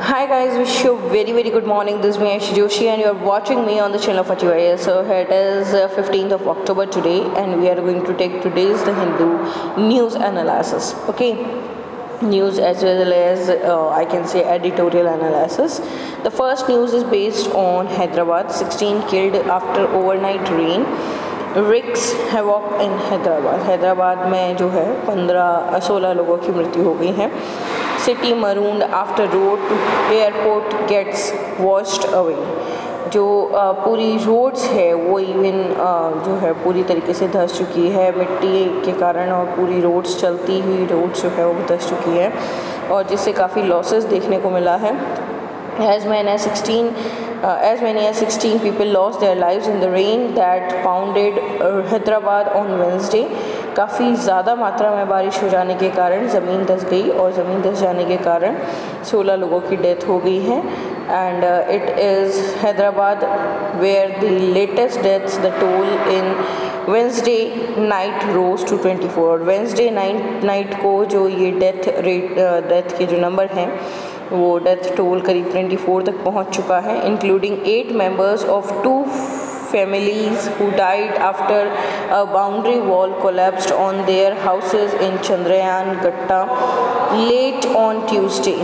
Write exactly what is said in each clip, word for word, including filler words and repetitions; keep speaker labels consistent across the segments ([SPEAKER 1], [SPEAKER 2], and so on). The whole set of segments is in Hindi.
[SPEAKER 1] Hi guys, wish you very very good morning. This is me Aishi Joshi and you are watching me on the channel of A T Y A. So here it is uh, fifteenth of October today and we are going to take today's The Hindu news analysis. Okay, news as well as uh, I can say editorial analysis. The first news is based on Hyderabad. sixteen killed after overnight rain. Wreaks havoc in Hyderabad. Hyderabad में जो है पंद्रह सोलह लोगों की मृत्यु हो गई है. City marooned after road to airport gets washed away. जो पूरी रोड्स है वो इवन जो है पूरी तरीके से धंस चुकी है मिट्टी के कारण और पूरी रोड्स चलती हुई रोड्स जो है वो धंस चुकी है और जिससे काफ़ी लॉसेस देखने को मिला है. As many as sixteen, uh, as many as sixteen people lost their lives in the rain that pounded uh, Hyderabad on Wednesday. काफ़ी ज़्यादा मात्रा में बारिश हो जाने के कारण ज़मीन धंस गई और ज़मीन धंस जाने के कारण सोलह लोगों की डेथ हो गई है. And it is Hyderabad where the latest deaths the toll in Wednesday night rose to twenty four. Wednesday night night को जो ये डेथ रेट डेथ के जो नंबर हैं वो डेथ टोल करीब चौबीस तक पहुंच चुका है, including eight members of two families who died after a boundary wall collapsed on their houses in Chandrayan Gatta late on Tuesday.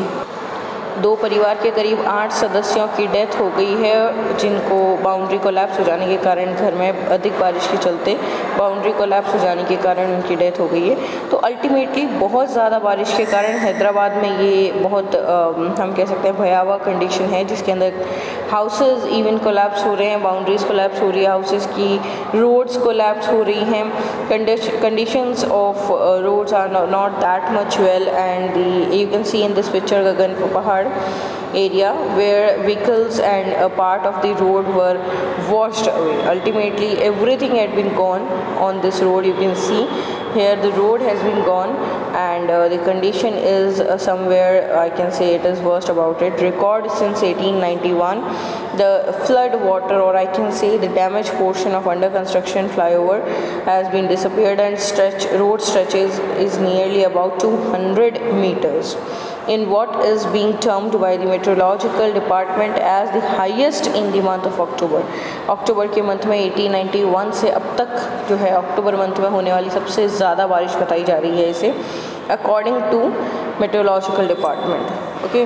[SPEAKER 1] दो परिवार के करीब आठ सदस्यों की डेथ हो गई है जिनको बाउंड्री कोलैप्स हो जाने के कारण घर में अधिक बारिश के चलते बाउंड्री कोलैप्स हो जाने के कारण उनकी डेथ हो गई है. तो अल्टीमेटली बहुत ज़्यादा बारिश के कारण हैदराबाद में ये बहुत आ, हम कह सकते हैं भयावह कंडीशन है जिसके अंदर हाउसेस इवन कोलैप्स हो रहे हैं, बाउंड्रीज कोलैप्स हो रही है, हाउसेस की रोड्स कोलैप्स हो रही हैं. Conditions of roads are not that much well and you can see in this picture Gagan Pahad area where vehicles and a part of the road were washed away. Ultimately everything had been gone on this road. You can see here the road has been gone and uh, the condition is uh, somewhere I can say it is worst about it. Record since eighteen ninety-one. The flood water or I can say the damaged portion of under construction flyover has been disappeared and stretch road stretches is nearly about two hundred meters in what is being termed by the meteorological department as the highest in the month of October. अक्टूबर के मंथ में eighteen ninety-one से अब तक जो है अक्टूबर मंथ में होने वाली सबसे ज़्यादा बारिश बताई जा रही है इसे according to meteorological department. Okay,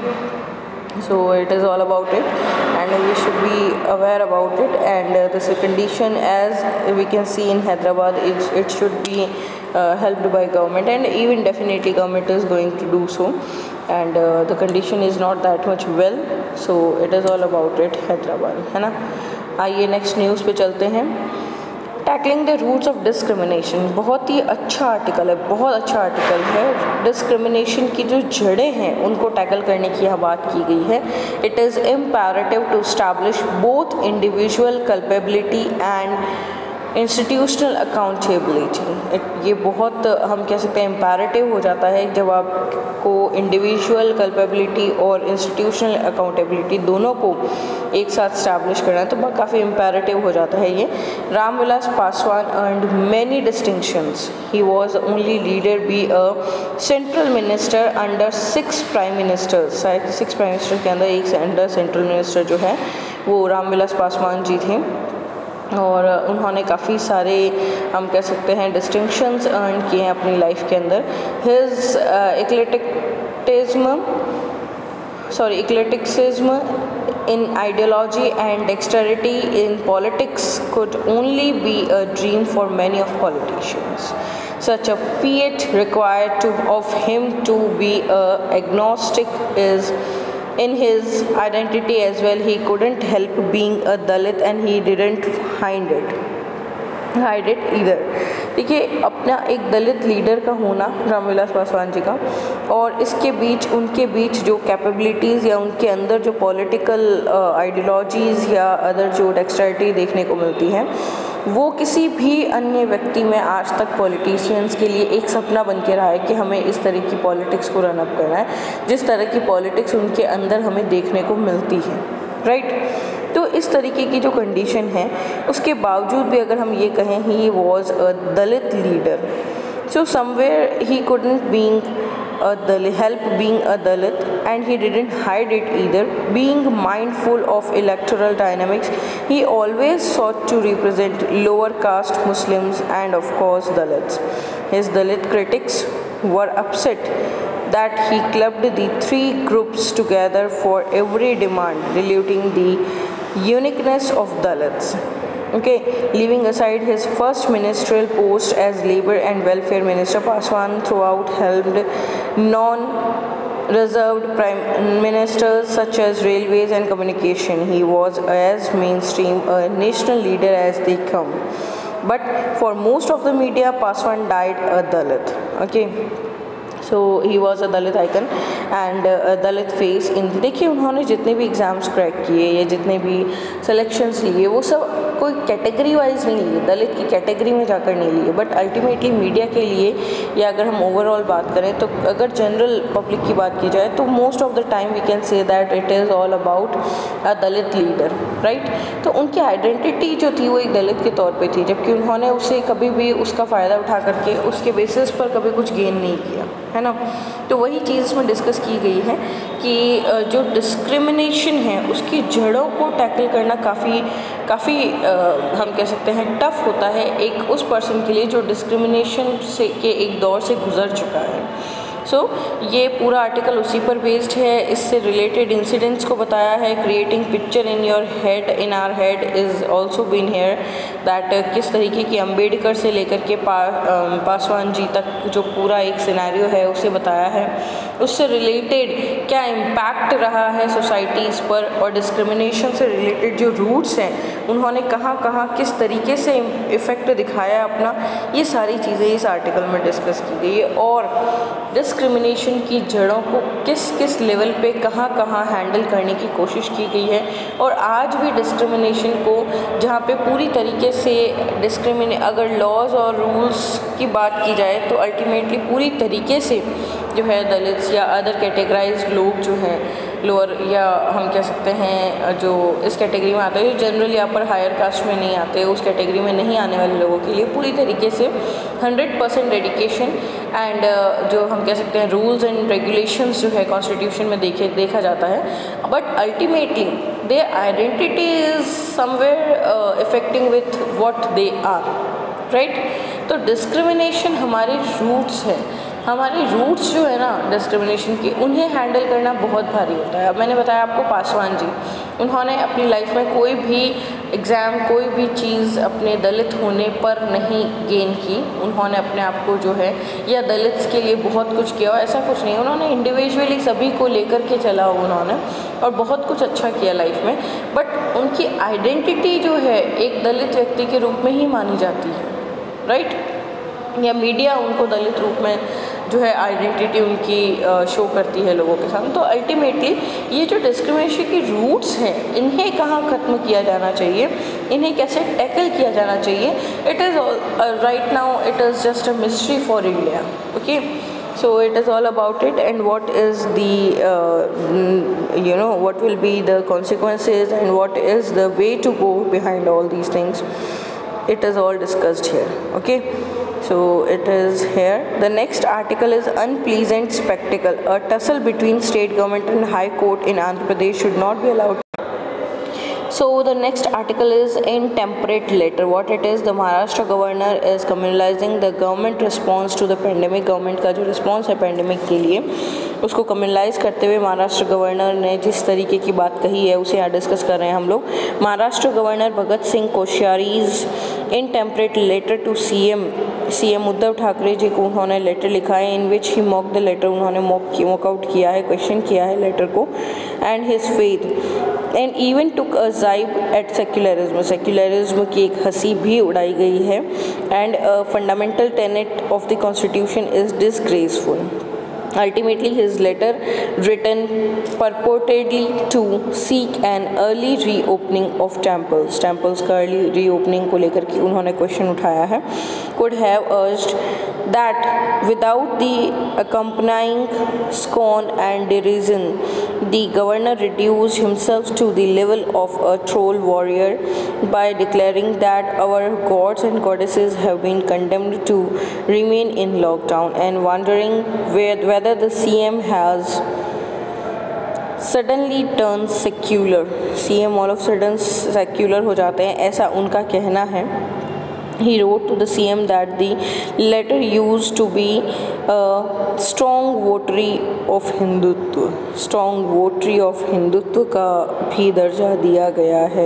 [SPEAKER 1] so it is all about it and we should be aware about it and uh, this condition as we can see in Hyderabad it, it should be uh, helped by government and even definitely government is going to do so and uh, the condition is not that much well, so it is all about it Hyderabad है ना. आइए नेक्स्ट न्यूज़ पे चलते हैं. Tackling the roots of discrimination. बहुत ही अच्छा आर्टिकल है, बहुत अच्छा आर्टिकल है. डिस्क्रिमिनेशन की जो जड़ें हैं उनको टैकल करने की यहाँ बात की गई है. It is imperative to establish both individual culpability and institutional accountability. ये बहुत हम कह सकते हैं इम्पेरेटिव हो जाता है जब आपको इंडिविजुअल कल्पेबिलिटी और इंस्टीट्यूशनल अकाउंटेबिलिटी दोनों को एक साथ स्टैब्लिश करना है तो काफ़ी इम्पेरेटिव हो जाता है ये. Ramvilas Paswan earned many distinctions. He was only leader be a central minister under six prime ministers. Six prime minister के अंदर एक अंडर सेंट्रल मिनिस्टर जो है वो रामविलास पासवान जी थे और उन्होंने काफ़ी सारे हम कह सकते हैं डिस्टिंक्शंस अर्न किए हैं अपनी लाइफ के अंदर. His eclecticism sorry eclecticism in ideology and dexterity in politics could only be a dream for many of politicians. Such a feat required to, of him to be a agnostic is in his identity as well. He couldn't help being a Dalit and he didn't find it hide it either. देखिए अपना एक दलित लीडर का होना रामविलास पासवान जी का और इसके बीच उनके बीच जो कैपेबिलिटीज़ या उनके अंदर जो पॉलिटिकल आइडियोलॉजीज़ या अदर जो डेक्स्टरिटी देखने को मिलती है वो किसी भी अन्य व्यक्ति में आज तक पॉलिटिशियंस के लिए एक सपना बन के रहा है कि हमें इस तरह की पॉलिटिक्स को रन अप करना है जिस तरह की पॉलिटिक्स उनके अंदर हमें देखने को मिलती है. राइट तो इस तरीके की जो कंडीशन है उसके बावजूद भी अगर हम ये कहें he was a Dalit leader, so somewhere he couldn't being a Dalit, help being a Dalit, and he didn't hide it either. Being mindful of electoral dynamics, he always sought to represent lower caste Muslims and of course Dalits. His Dalit critics were upset that he clubbed the three groups together for every demand, diluting the uniqueness of Dalits. Okay, leaving aside his first ministerial post as Labour and Welfare Minister, Paswan throughout helmed non-reserved prime ministers such as railways and communication. He was as mainstream a national leader as they come. But for most of the media, Paswan died a Dalit. Okay. So he was a Dalit icon and Dalit face in देखिए उन्होंने जितने भी एग्ज़ाम्स क्रैक किए या जितने भी सिलेक्शंस लिए वो सब कोई कैटेगरी वाइज नहीं लिए, दलित की कैटेगरी में जाकर नहीं लिए, बट अल्टीमेटली मीडिया के लिए या अगर हम ओवरऑल बात करें तो अगर जनरल पब्लिक की बात की जाए तो most of the time we can say that it is all about a Dalit leader, right. तो उनकी आइडेंटिटी जो थी वो एक दलित के तौर पे थी, जबकि उन्होंने उसे कभी भी उसका फ़ायदा उठा करके उसके बेसिस पर कभी कुछ गेन नहीं किया, है ना। तो वही चीज़ इसमें डिस्कस की गई है कि जो डिस्क्रिमिनेशन है उसकी जड़ों को टैकल करना काफ़ी काफ़ी हम कह सकते हैं टफ़ होता है एक उस पर्सन के लिए जो डिस्क्रिमिनेशन से के एक दौर से गुज़र चुका है। सो so, ये पूरा आर्टिकल उसी पर बेस्ड है, इससे रिलेटेड इंसिडेंट्स को बताया है। Creating picture in your head in our head is also been here that किस तरीके की अम्बेडकर से लेकर के पा, पासवान जी तक जो पूरा एक सिनेरियो है उसे बताया है, उससे रिलेटेड क्या इम्पैक्ट रहा है सोसाइटीज़ पर और डिस्क्रिमिनेशन से रिलेटेड जो रूट्स हैं उन्होंने कहाँ कहाँ किस तरीके से इफ़ेक्ट दिखाया अपना, ये सारी चीज़ें इस आर्टिकल में डिस्कस की गई है। और डिस्क्रिमिनेशन की जड़ों को किस किस लेवल पे कहाँ कहाँ हैंडल करने की कोशिश की गई है, और आज भी डिस्क्रिमिनेशन को जहाँ पे पूरी तरीके से डिस्क्रिमिने अगर लॉज और रूल्स की बात की जाए तो अल्टीमेटली पूरी तरीके से जो है दलित्स या अदर कैटेगराइज्ड लोग जो हैं लोअर या हम कह सकते हैं जो इस कैटेगरी में आते हैं, जो जनरली यहाँ पर हायर कास्ट में नहीं आते, उस कैटेगरी में नहीं आने वाले लोगों के लिए पूरी तरीके से हंड्रेड परसेंट डेडिकेशन एंड जो हम कह सकते हैं रूल्स एंड रेगुलेशंस जो है कॉन्स्टिट्यूशन में देखे देखा जाता है, but ultimately their identity is somewhere affecting with what they are, right. तो डिस्क्रिमिनेशन हमारे रूट्स है, हमारे रूट्स जो है ना डिस्क्रिमिनेशन की, उन्हें हैंडल करना बहुत भारी होता है। अब मैंने बताया आपको पासवान जी, उन्होंने अपनी लाइफ में कोई भी एग्ज़ाम कोई भी चीज़ अपने दलित होने पर नहीं गेन की, उन्होंने अपने आप को जो है या दलित्स के लिए बहुत कुछ किया, ऐसा कुछ नहीं, उन्होंने इंडिविजुअली सभी को लेकर के चला उन्होंने और बहुत कुछ अच्छा किया लाइफ में, बट उनकी आइडेंटिटी जो है एक दलित व्यक्ति के रूप में ही मानी जाती है, राइट। या मीडिया उनको दलित रूप में जो है आइडेंटिटी उनकी शो करती है लोगों के साथ। तो अल्टीमेटली ये जो डिस्क्रिमिनेशन की रूट्स हैं इन्हें कहाँ ख़त्म किया जाना चाहिए, इन्हें कैसे टैकल किया जाना चाहिए, it is right now it is just a mystery for India, okay. So it is all about it and what is the uh, you know what will be the consequences and what is the way to go behind all these things. It is all discussed here, okay. So it is here. The next article is unpleasant spectacle. A tussle between state government and high court in Andhra Pradesh should not be allowed. So the next article is intemperate letter. What it is, the Maharashtra governor is communalizing the government response to the pandemic. Government का जो response है pandemic के लिए उसको कम्युनलाइज करते हुए महाराष्ट्र गवर्नर ने जिस तरीके की बात कही है उसे यहाँ डिस्कस कर रहे हैं हम लोग। Maharashtra governor Bhagat Singh Koshyari's intemperate letter to CM CM Uddhav Thackeray ji को उन्होंने लेटर लिखा है, in which he mock the letter, उन्होंने मॉक मॉक आउट किया है, क्वेश्चन किया है लेटर को, and his faith and even took a jibe at secularism, secularism की एक हंसी भी उड़ाई गई है, and fundamental tenet of the constitution is disgraceful. Ultimately, his letter, written purportedly to seek an early reopening of temples, temples का early reopening को लेकर के उन्होंने क्वेश्चन उठाया है, could have urged that without the accompanying scorn and derision the governor reduced himself to the level of a troll warrior by declaring that our gods and goddesses have been condemned to remain in lockdown, and wondering whether the C M has suddenly turns secular. C M all of a sudden secular हो जाते हैं, ऐसा उनका कहना है. He wrote to the C M that the letter used to be a strong votary of Hindutva. Strong votary of Hindutva का भी दर्जा दिया गया है.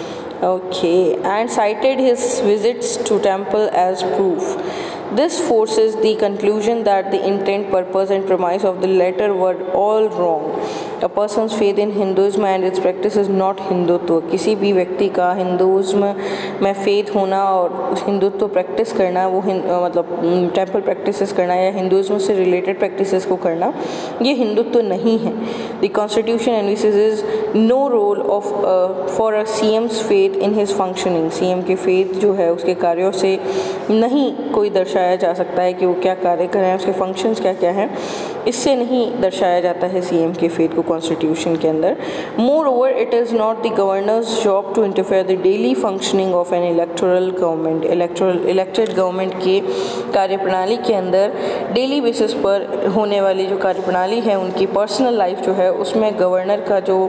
[SPEAKER 1] Okay, and cited his visits to temple as proof. This forces the conclusion that the intent, purpose and premise of the letter were all wrong. A person's faith in Hinduism and its practice is not Hindutva. किसी भी व्यक्ति का हिंदुज़्म में फेथ होना और हिंदुत्व प्रैक्टिस करना, वो मतलब टेम्पल प्रैक्टिसेस करना या हिंदुइज्म से रिलेटेड प्रैक्टिसेस को करना, ये हिंदुत्व नहीं है. The constitution envisages no role of for a C M's faith in his functioning. C M के फेथ जो है उसके कार्यों से नहीं कोई दर्शाया जा सकता है कि वो क्या कार्य कर रहे हैं, उसके फंक्शंस क्या क्या हैं, इससे नहीं दर्शाया जाता है सी एम के फेथ को कॉन्स्टिट्यूशन के अंदर. Moreover it is not the governor's job to interfere the daily functioning of an electoral government. Electoral elected government के कार्यप्रणाली के अंदर डेली बेसिस पर होने वाली जो कार्यप्रणाली है, उनकी पर्सनल लाइफ जो है, उसमें गवर्नर का जो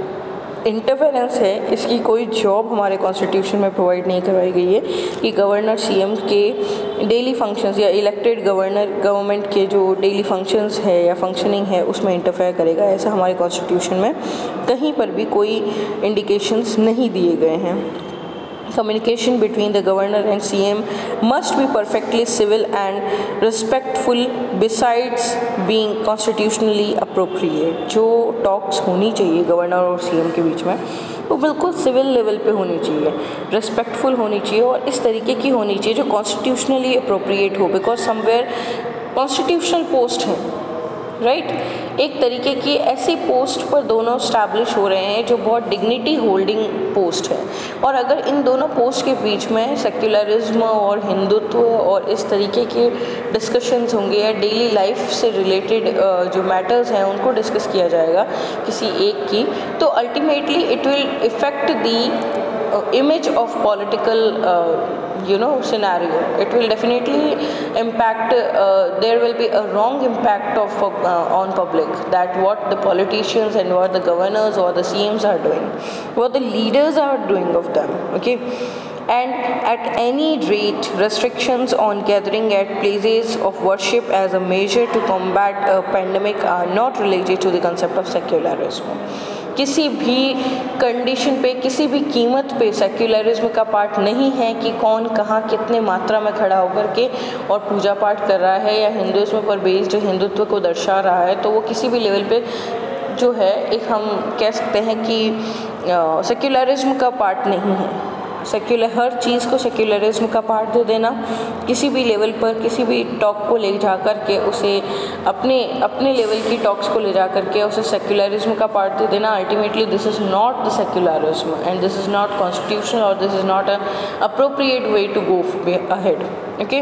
[SPEAKER 1] इंटरफेरेंस है, इसकी कोई जॉब हमारे कॉन्स्टिट्यूशन में प्रोवाइड नहीं करवाई गई है कि गवर्नर सीएम के डेली फंक्शंस या इलेक्टेड गवर्नर गवर्नमेंट के जो डेली फंक्शंस है या फंक्शनिंग है उसमें इंटरफेयर करेगा. ऐसा हमारे कॉन्स्टिट्यूशन में कहीं पर भी कोई इंडिकेशंस नहीं दिए गए हैं. Communication between the governor and C M must be perfectly civil and respectful besides being constitutionally appropriate. जो टॉक्स होनी चाहिए गवर्नर और सी एम के बीच में वो बिल्कुल सिविल लेवल पे होनी चाहिए, रिस्पेक्टफुल होनी चाहिए और इस तरीके की होनी चाहिए जो कॉन्स्टिट्यूशनली अप्रोप्रिएट हो. बिकॉज समवेयर कॉन्स्टिट्यूशनल पोस्ट है, राइट right? एक तरीके की ऐसी पोस्ट पर दोनों स्टैब्लिश हो रहे हैं जो बहुत डिग्निटी होल्डिंग पोस्ट है. और अगर इन दोनों पोस्ट के बीच में सेक्युलरिज्म और हिंदुत्व और इस तरीके के डिस्कशंस होंगे या डेली लाइफ से रिलेटेड जो मैटर्स हैं उनको डिस्कस किया जाएगा किसी एक की, तो ultimately it will affect the image of political uh, you know scenario. It will definitely impact uh, there will be a wrong impact of uh, on public, that what the politicians and what the governors or the C Ms are doing, what the leaders are doing of them. Okay, and at any rate restrictions on gathering at places of worship as a measure to combat a pandemic are not related to the concept of secularism. किसी भी कंडीशन पे, किसी भी कीमत पे सेक्युलरिज्म का पार्ट नहीं है कि कौन कहाँ कितने मात्रा में खड़ा होकर के और पूजा पाठ कर रहा है या हिंदुइज्म पर बेस्ड हिंदुत्व को दर्शा रहा है. तो वो किसी भी लेवल पे जो है एक हम कह सकते हैं कि सेक्युलरिज्म का पार्ट नहीं है. सेक्युलर हर चीज़ को सेक्युलरिज्म का पार्ट दे देना, किसी भी लेवल पर किसी भी टॉक को ले जा कर के उसे अपने अपने लेवल की टॉक्स को ले जा कर के उसे सेक्युलरिज्म का पार्ट दे देना, ultimately this is not the secularism and this is not constitutional और this is not a appropriate way to go ahead. Okay,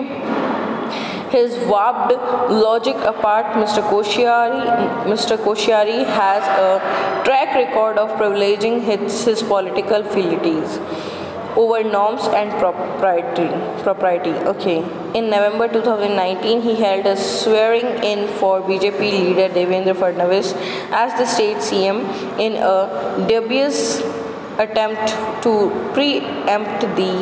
[SPEAKER 1] his warped logic apart, Mister Koshyari, Mister Koshyari has a track record of privileging his, his political affinities over norms and propriety. Propriety. Okay. In November two thousand nineteen, he held a swearing in for B J P leader Devendra Fadnavis as the state C M in a dubious attempt to preempt the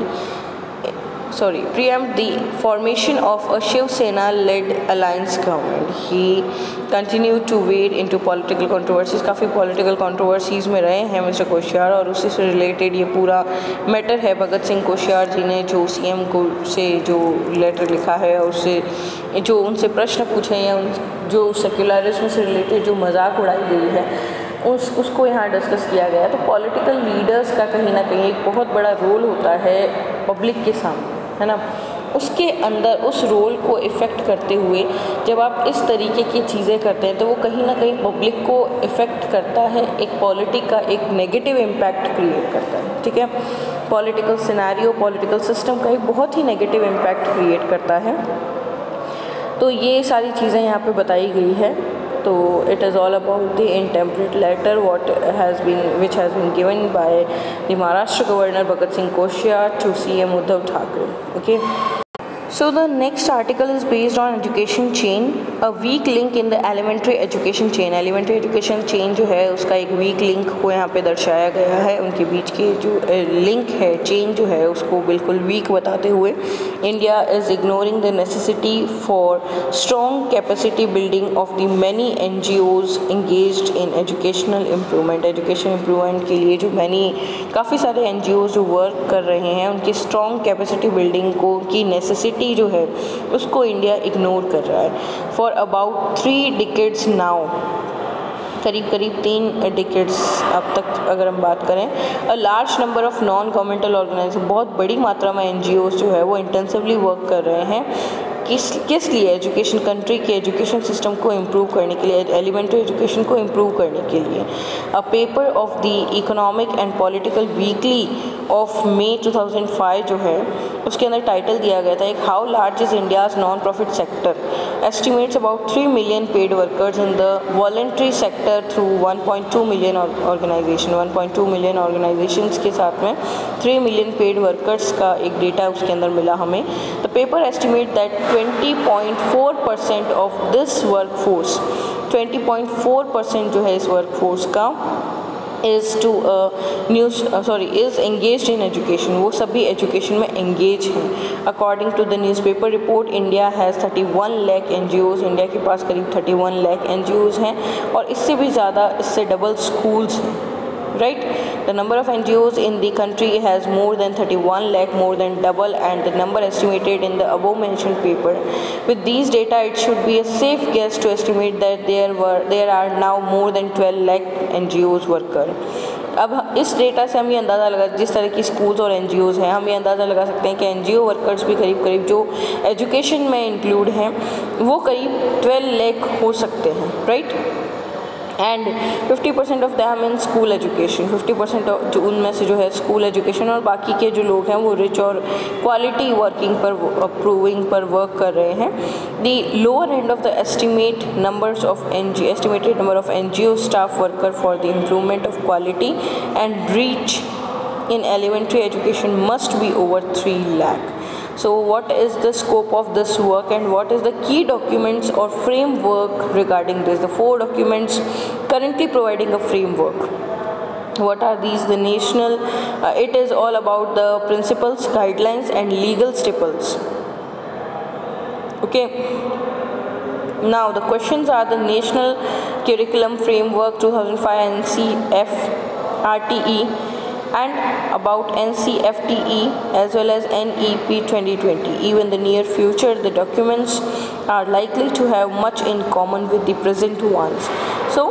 [SPEAKER 1] sorry preempt the formation of a Shiv Sena-led alliance government. He continued to wade into political controversies. काफ़ी political controversies में रहे हैं मिस्टर कोश्यार और उसी से रिलेटेड ये पूरा मैटर है. भगत सिंह कोश्यार जी ने जो सीएम को से जो लेटर लिखा है और उससे जो उनसे प्रश्न पूछे हैं या जो सेक्युलरिज्म से रिलेटेड जो मजाक उड़ाई गई है उस उसको यहाँ डिस्कस किया गया. तो पॉलिटिकल लीडर्स का कहीं ना कहीं एक बहुत बड़ा रोल होता है पब्लिक के सामने, है ना. उसके अंदर उस रोल को इफ़ेक्ट करते हुए जब आप इस तरीके की चीज़ें करते हैं तो वो कहीं ना कहीं पब्लिक को इफ़ेक्ट करता है, एक पॉलिटिक का एक नेगेटिव इम्पैक्ट क्रिएट करता है. ठीक है, पॉलिटिकल सिनेरियो, पॉलिटिकल सिस्टम का एक बहुत ही नेगेटिव इम्पैक्ट क्रिएट करता है. तो ये सारी चीज़ें यहाँ पे बताई गई है. तो it is all about the intemperate letter what has been which has been given by the Maharashtra Governor Bhagat Singh Koshiyar to C M Uddhav Thackeray. Okay. So the next article is based on education chain, a weak link in the elementary education chain. Elementary education chain जो है उसका एक weak link को यहाँ पे दर्शाया गया है. उनके बीच के जो link है, chain जो है उसको बिल्कुल weak बताते हुए India is ignoring the necessity for strong capacity building of the many N G Os engaged in educational improvement. Education improvement के लिए जो many काफ़ी सारे N G Os जो work कर रहे हैं उनकी strong capacity building को की necessity जो है उसको इंडिया इग्नोर कर रहा है. For about three decades now, करीब करीब तीन डिकेड्स अब तक अगर हम बात करें, a large number of non governmental organisation, बहुत बड़ी मात्रा में एन जी ओज़ जो है वो इंटेंसिवली वर्क कर रहे हैं. किस किस लिए? एजुकेशन, कंट्री के एजुकेशन सिस्टम को इम्प्रूव करने के लिए, एलिमेंट्री एजुकेशन को इम्प्रूव करने के लिए. A paper of the economic and political weekly of May two thousand five जो है उसके अंदर टाइटल दिया गया था एक, how large is India's non profit sector, estimates about three million paid workers in the voluntary sector through one point two million organisation. One point two million organisations के साथ में थ्री मिलियन पेड वर्कर्स का एक डेटा उसके अंदर मिला हमें. The paper estimate that twenty point four percent of this work force, twenty point four percent जो है इस वर्क फोर्स का is to uh, news uh, sorry is engaged in education, वो सभी एजुकेशन में engage हैं. According to the newspaper report, India has thirty one lakh N G Os, India के पास करीब thirty one lakh N G Os हैं और इससे भी ज़्यादा, इससे डबल schools हैं. Right, the number of N G Os in the country has more than thirty one lakh, more than double, and the number estimated in the above mentioned paper. With these data, it should be a safe guess to estimate that there were there are now more than twelve lakh N G Os worker. अब इस डेटा से हम ये अंदाज़ा लगा, जिस तरह की स्कूल्स और एन जी ओज़ हैं, हम ये अंदाज़ा लगा सकते हैं कि एन जी ओ वर्कर्स भी करीब करीब जो एजुकेशन में इंक्लूड हैं वो करीब ट्वेल्व लाख हो सकते हैं. Right, and fifty percent of them in school education, fifty percent जो उनमें से जो है स्कूल एजुकेशन, और बाकी के जो लोग हैं वो रिच और क्वालिटी वर्किंग पर अप्रूविंग पर वर्क कर रहे हैं. The lower end of the estimate numbers of N G estimated number of N G O staff worker for the improvement of quality and reach in elementary education must be over three lakh. So what is the scope of this work and what is the key documents or framework regarding this? The four documents currently providing a framework. What are these? The national, uh, it is all about the principles, guidelines and legal staples. Okay. Now the questions are the National Curriculum Framework two thousand five N C F R T E and about N C F T E as well as N E P twenty twenty. Even the near future, the documents are likely to have much in common with the present ones. So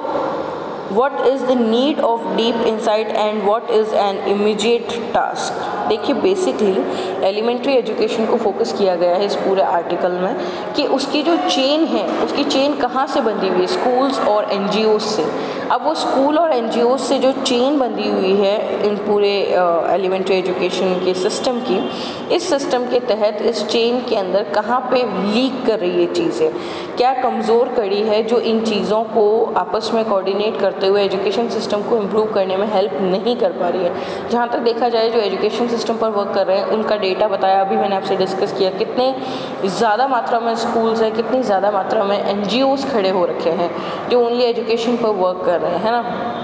[SPEAKER 1] what is the need of deep insight and what is an immediate task? देखिए, बेसिकली एलिमेंट्री एजुकेशन को फोकस किया गया है इस पूरे आर्टिकल में कि उसकी जो चेन है, उसकी चेन कहाँ से बंधी हुई है? स्कूल्स और एन जी ओज़ से. अब वो स्कूल और एन जी ओज़ से जो चेन बंधी हुई है इन पूरे एलिमेंट्री एजुकेशन के सिस्टम की, इस सिस्टम के तहत इस चेन के अंदर कहाँ पे लीक कर रही है चीज़ें, क्या कमज़ोर कड़ी है जो इन चीज़ों को आपस में कोऑर्डिनेट करते हुए एजुकेशन सिस्टम को इम्प्रूव करने में हेल्प नहीं कर पा रही है. जहाँ तक देखा जाए, जो एजुकेशन सिस्टम पर वर्क कर रहे हैं उनका डेटा बताया, अभी मैंने आपसे डिस्कस किया कितने ज़्यादा मात्रा में स्कूल्स हैं, कितनी ज़्यादा मात्रा में एन जी ओज़ खड़े हो रखे हैं जो ओनली एजुकेशन पर वर्क कर रहे हैं ना.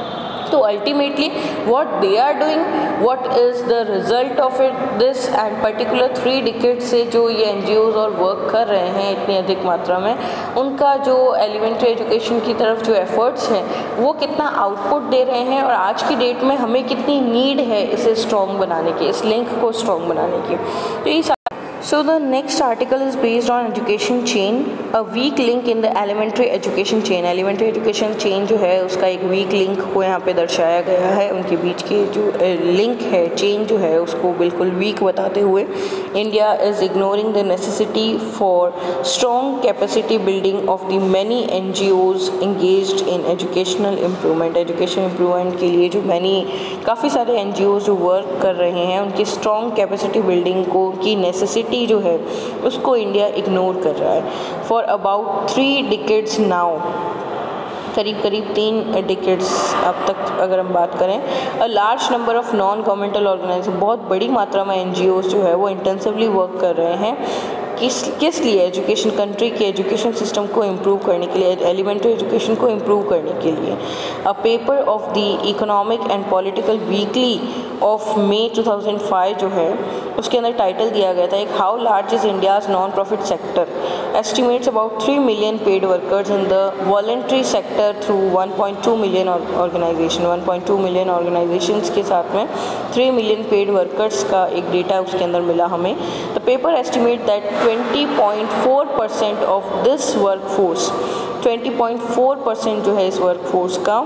[SPEAKER 1] तो ultimately what they are doing, what is the result of it this end particular three decade से जो ये एन जी ओज़ और वर्क कर रहे हैं इतनी अधिक मात्रा में, उनका जो एलिमेंट्री एजुकेशन की तरफ जो एफर्ट्स हैं वो कितना आउटपुट दे रहे हैं और आज की डेट में हमें कितनी नीड है इसे स्ट्रॉन्ग बनाने की, इस लिंक को स्ट्रॉन्ग बनाने की. तो ये So the next article is based on education chain, a weak link in the elementary education chain. Elementary education chain जो है उसका एक weak link को यहाँ पे दर्शाया गया है. उनके बीच के जो link है, chain जो है उसको बिल्कुल weak बताते हुए India is ignoring the necessity for strong capacity building of the many N G Os engaged in educational improvement. Education improvement के लिए जो many काफ़ी सारे N G Os जो work कर रहे हैं उनकी strong capacity building को की necessity जो है उसको इंडिया इग्नोर कर रहा है. For about three decades now, करीब करीब तीन डिकेड्स अब तक अगर हम बात करें। A large number of non governmental organisation, बहुत बड़ी मात्रा में एन जी ओज़ जो है वो इंटेंसिवली वर्क कर रहे हैं किस किस लिए एजुकेशन, कंट्री के एजुकेशन सिस्टम को इम्प्रूव करने के लिए, एलिमेंट्री एजुकेशन को इम्प्रूव करने के लिए। A paper of the economic and political weekly of May two thousand five जो है उसके अंदर टाइटल दिया गया था एक how large is India's non profit sector, estimates about three million paid workers in the voluntary sector through one point two million organisation one point two million organisations के साथ में थ्री मिलियन पेड वर्कर्स का एक डेटा उसके अंदर मिला हमें। The paper estimate that twenty point four percent of this workforce, twenty point four percent जो है इस वर्कफोर्स का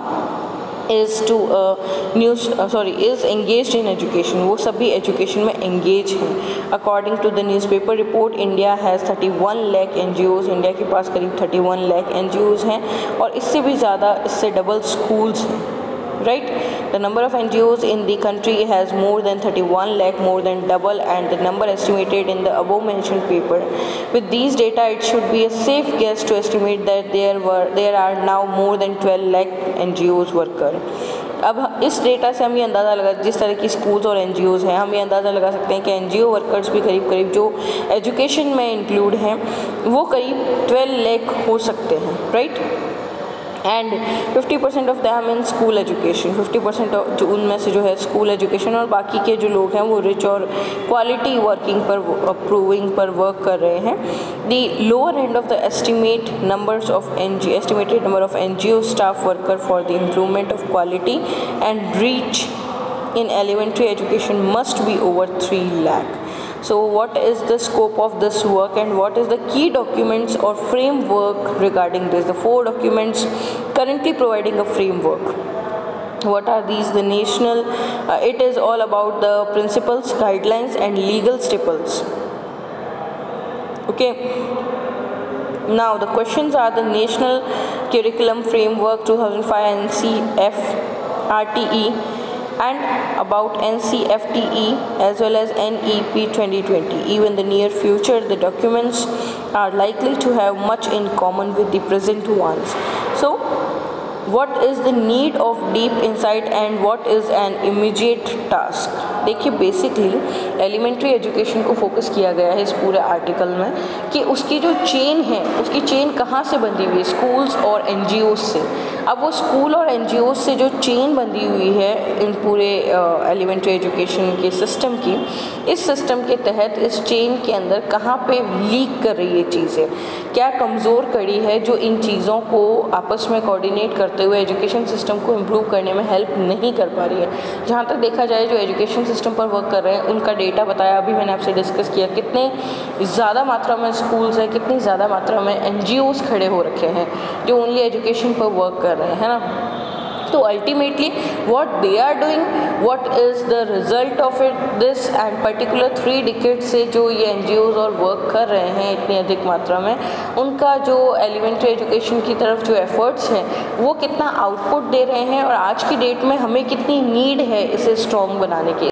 [SPEAKER 1] is to news sorry is engaged in education, वो सभी एजुकेशन में एंगेज हैं। According to the newspaper report India has thirty one lakh N G Os, India के पास करीब thirty one lakh N G Os हैं और इससे भी ज़्यादा, इससे डबल स्कूल्स हैं, right? The number of N G Os in the country has more than thirty-one lakh, more than double, and the number estimated in the above mentioned paper. With these data, it should be a safe guess to estimate that there were there are now more than twelve lakh N G Os worker. अब इस डेटा से हम ये अंदाज़ा लगा, जिस तरह की स्कूल्स और एन जी ओज़ हैं, हम ये अंदाज़ा लगा सकते हैं कि एन जी ओ वर्कर्स भी करीब करीब जो एजुकेशन में इंक्लूड हैं वो करीब ट्वेल्व लाख हो सकते हैं, right? And fifty percent of them in school education, fifty percent जो उनमें से जो है स्कूल एजुकेशन, और बाकी के जो लोग हैं वो रिच और क्वालिटी वर्किंग पर अप्रूविंग पर वर्क कर रहे हैं। The lower end of the estimate numbers of N G estimated number of N G O staff worker for the improvement of quality and reach in elementary education must be over three lakh. So what is the scope of this work and what is the key documents or framework regarding this? The four documents currently providing a framework. What are these? The national, uh, it is all about the principles, guidelines and legal staples. Okay. Now the questions are the National Curriculum Framework two thousand five N C F R T E and about N C F T E as well as N E P twenty twenty. Even the near future, the documents are likely to have much in common with the present ones. So what is the need of deep insight and what is an immediate task? देखिए बेसिकली एलिमेंट्री एजुकेशन को फोकस किया गया है इस पूरे आर्टिकल में कि उसकी जो चेन है, उसकी चेन कहाँ से बंधी हुई है, स्कूल्स और एन जी ओज़ से। अब वो स्कूल और एन जी ओज़ से जो चेन बंधी हुई है इन पूरे एलिमेंट्री एजुकेशन के सिस्टम की, इस सिस्टम के तहत इस चेन के अंदर कहाँ पे लीक कर रही है चीज़ें, क्या कमज़ोर कड़ी है जो इन चीज़ों को आपस में कोऑर्डिनेट करते हुए एजुकेशन सिस्टम को इम्प्रूव करने में हेल्प नहीं कर पा रही है। जहाँ तक देखा जाए जो एजुकेशन सिस्टम पर वर्क कर रहे हैं उनका डेटा बताया, अभी मैंने आपसे डिस्कस किया कितने ज़्यादा मात्रा में स्कूल्स हैं, कितनी ज़्यादा मात्रा में एन जी ओज़ खड़े हो रखे हैं जो ओनली एजुकेशन पर वर्क कर रहे हैं, है ना। तो ultimately what they are doing, what is the result of it this end particular three decade से जो ये एन जी ओज़ और वर्क कर रहे हैं इतनी अधिक मात्रा में, उनका जो एलिमेंट्री एजुकेशन की तरफ जो एफर्ट्स हैं वो कितना आउटपुट दे रहे हैं और आज की डेट में हमें कितनी नीड है इसे स्ट्रॉन्ग बनाने की।